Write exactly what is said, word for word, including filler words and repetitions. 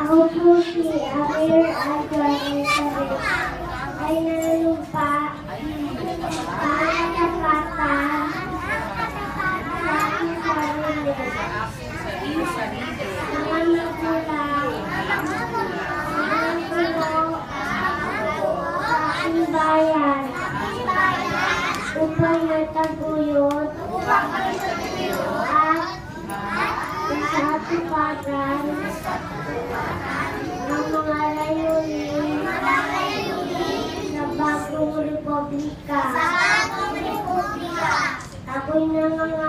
Ako po si Amir Adwan Elizabeth ay nanumpa panatapatan sa aking sarili. Mga magulang, mga puno sa aking bayan upang mataguyod at masatupagan ng mga layunin sa bagong republika. Ako'y nangangako